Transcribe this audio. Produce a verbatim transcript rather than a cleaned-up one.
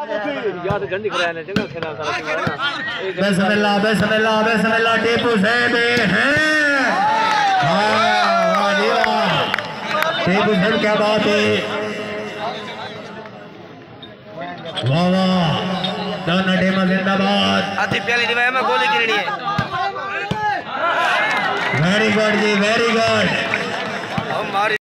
याद गंदी कराने चंगा खेला सारा टीम है ना। बिस्मिल्लाह बिस्मिल्लाह बिस्मिल्लाह टीपू साहब हैं। हां वाह जी वाह टीपू साहब क्या बात है। वाह वाह दोनों टीम जिंदाबाद। हाथी पहली टीम में गोली गिरनी है। वेरी गुड जी वेरी गुड। हमारी